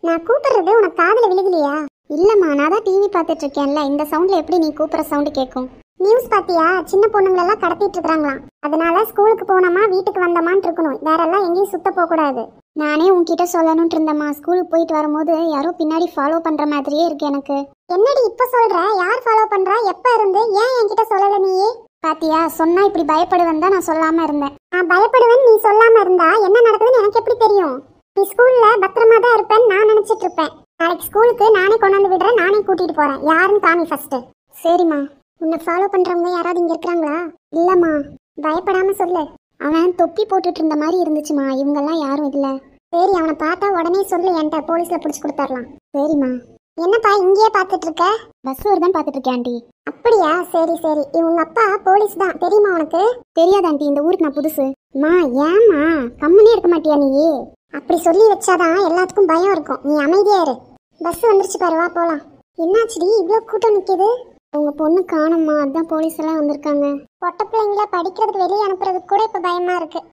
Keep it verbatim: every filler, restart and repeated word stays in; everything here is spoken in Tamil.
நான் கூப்பிடுறது உனக்கு காதுல விழுகலையா? இல்லம்மா, நான் தான் டிவி பார்த்துட்டு இருக்கேன்ல. இந்த சவுண்ட்ல எப்படி நீ கூப்பிடுற சவுண்ட் கேட்கும்? நியூஸ் பாத்தியா? சின்ன பொண்ணுங்களெல்லாம் கடத்திட்டு இருக்காங்களாம். அதனால ஸ்கூலுக்கு போனோமா வீட்டுக்கு வந்தோமான்னு இருக்கணும், வேற எல்லாம் எங்கேயும் சுத்த போக கூடாது. நானே உன்கிட்ட சொல்லணும்னு இருந்தம்மா. ஸ்கூலுக்கு போயிட்டு வரும்போது யாரோ பின்னாடி ஃபாலோ பண்ற மாதிரியே இருக்கு எனக்கு. என்னடி இப்ப சொல்ற? யார் ஃபாலோ பண்றா? எப்ப இருந்து? ஏன் என்கிட்ட சொல்லல நீயே? பாத்தியா, சொன்னா இப்படி பயப்படுவேன் தான் நான் சொல்லாம இருந்தேன். நான் பயப்படுவேன் நீ சொல்லாம இருந்தா என்ன நடக்குதுன்னு எனக்கு எப்படி தெரியும்? நீ ஸ்கூல்ல பத்திரமா தான் இருப்பேன்னு நான் நினைச்சிட்டு இருப்பேன். நாளைக்கு ஸ்கூலுக்கு நானே கொண்டு வந்து விடுறேன், நானே கூட்டிட்டு போறேன். யாருன்னு காமி ஃபர்ஸ்ட். சரிம்மா. உன்னை ஃபாலோ பண்றவங்க யாராவது இங்க இருக்காங்களா? இல்லம்மா. பயப்படாம சொல்லு. அவன் தொப்பி போட்டுட்டு இருந்த மாதிரி இருந்துச்சுமா. இவங்கெல்லாம் யாரும் இல்ல. சரி, அவனை பார்த்தா உடனே சொல்லு, என்கிட்ட போலீஸ்ல புடிச்சு கொடுத்துடலாம். சரிம்மா. என்னப்பா இங்கேயே பாத்துட்டு இருக்க? பஸ் வருதான் பாத்துட்டு இருக்கேன் ஆண்டி. அப்படியா? சரி சரி. இவங்க அப்பா போலீஸ் தான், தெரியுமா உனக்கு? தெரியாது ஆண்டி, இந்த ஊருக்கு நான் புதுசு. மா ஏம்மா கம்முனே இருக்க மாட்டியா நீ? அப்படி சொல்லி வச்சாதான் எல்லாத்துக்கும் பயம் இருக்கும். நீ அமைதியா இரு. பஸ் வந்துருச்சு பாரு, வா போலாம். என்னாச்சுடி இவ்வளோ கூட்டம் நிக்குது? உங்க பொண்ணு காணும்மா, அதான் போலீஸ் எல்லாம் வந்திருக்காங்க. பொட்ட பிள்ளைங்கள படிக்கிறதுக்கு வெளியே அனுப்புறதுக்கு கூட இப்ப பயமா இருக்கு.